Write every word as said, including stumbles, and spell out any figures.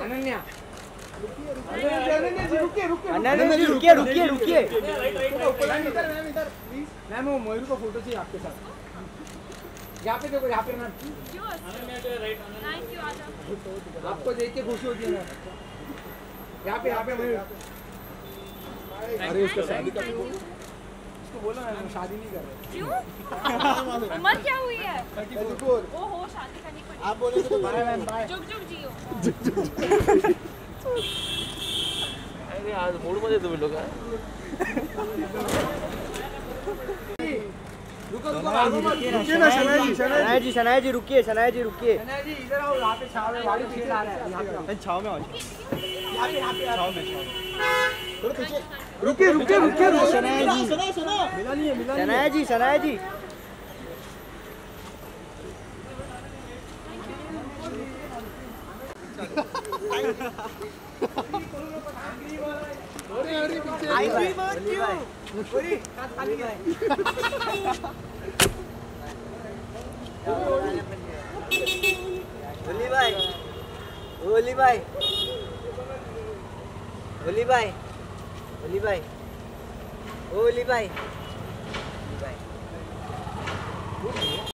अनन्या अनन्या जी रुकिए रुकिए रुकिए मैम वो मयूर को फोटो चाहिए आपके साथ। यहाँ पे देखो, यहाँ पे मैम आपको देख के खुशी होती है मैम। यहाँ पे यहाँ पे मयूर। अरे उसका शादी का उसको बोलो ना, शादी नहीं कर रहे। क्यों? उम्र क्या हुई है? चौंतीस। ओ हो, शादी करनी पड़ेगी। आप बोले तो बाय मैम बाय। जुग जुग जियो। अरे आज मूड मध्ये तुम्ही लोक रुको रुको रुकिए ना शनाया जी। शनाया जी शनाया जी रुकिए शनाया जी रुकिए शनाया जी इधर आओ, यहाँ पे छाव में गाड़ी पीछे आ रहा है। यहाँ पे छाव में आओ यहाँ पे यहाँ पे छाव में छाव थोड़ा पीछे रुकिए रुकिए रुकिए शनाया जी सुनो सुनो मिला नहीं है मिला नहीं शनाया जी शनाया जी अरे अरे पीछे आई भाई क्यों पूरी काट खाली है। ओली भाई ओली भाई ओली भाई ओली भाई ओली भाई